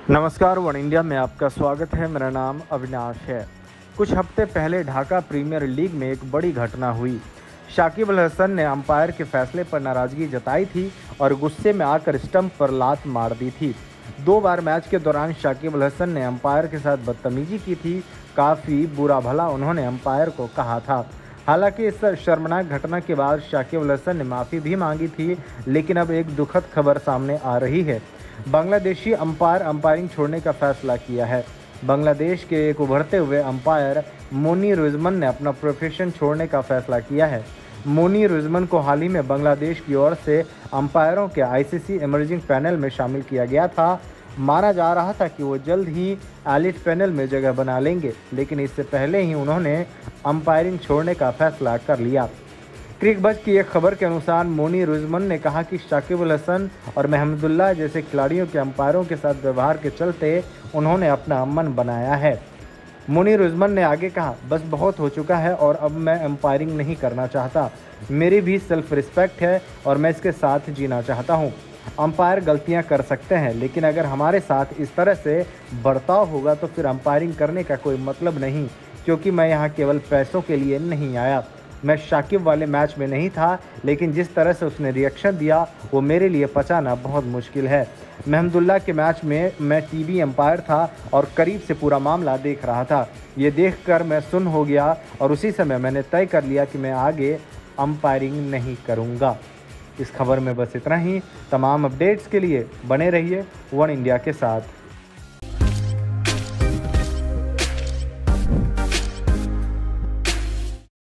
नमस्कार, one India में आपका स्वागत है। मेरा नाम अविनाश है। कुछ हफ्ते पहले ढाका प्रीमियर लीग में एक बड़ी घटना हुई। शाकिब अल हसन ने अंपायर के फैसले पर नाराजगी जताई थी और गुस्से में आकर स्टंप पर लात मार दी थी। 2 बार मैच के दौरान शाकिब अल हसन ने अंपायर के साथ बदतमीजी की थी। काफ़ी बुरा भला उन्होंने अंपायर को कहा था। हालांकि इस शर्मनाक घटना के बाद शाकिब अल हसन ने माफ़ी भी मांगी थी, लेकिन अब एक दुखद खबर सामने आ रही है। बांग्लादेशी अंपायर अंपायरिंग छोड़ने का फैसला किया है। बांग्लादेश के एक उभरते हुए अंपायर मोनीर उज़्मन ने अपना प्रोफेशन छोड़ने का फैसला किया है। मोनीर उज़्मन को हाल ही में बांग्लादेश की ओर से अंपायरों के आईसीसी इमर्जिंग पैनल में शामिल किया गया था। माना जा रहा था कि वो जल्द ही एलिट पैनल में जगह बना लेंगे, लेकिन इससे पहले ही उन्होंने अंपायरिंग छोड़ने का फैसला कर लिया। क्रिकबज़ की एक खबर के अनुसार मोनीर उज़्मन ने कहा कि शाकिब अल हसन और महमुदुल्लाह जैसे खिलाड़ियों के अंपायरों के साथ व्यवहार के चलते उन्होंने अपना मन बनाया है। मोनीर उज़्मन ने आगे कहा, बस बहुत हो चुका है और अब मैं अंपायरिंग नहीं करना चाहता। मेरी भी सेल्फ रिस्पेक्ट है और मैं इसके साथ जीना चाहता हूँ। अंपायर गलतियाँ कर सकते हैं, लेकिन अगर हमारे साथ इस तरह से बर्ताव होगा तो फिर अंपायरिंग करने का कोई मतलब नहीं, क्योंकि मैं यहाँ केवल पैसों के लिए नहीं आया। मैं शाकिब वाले मैच में नहीं था, लेकिन जिस तरह से उसने रिएक्शन दिया वो मेरे लिए पचाना बहुत मुश्किल है। महमुदुल्लाह के मैच में मैं टीवी अंपायर था और करीब से पूरा मामला देख रहा था। ये देखकर मैं सुन्न हो गया और उसी समय मैंने तय कर लिया कि मैं आगे अंपायरिंग नहीं करूँगा। इस खबर में बस इतना ही। तमाम अपडेट्स के लिए बने रहिए वन इंडिया के साथ।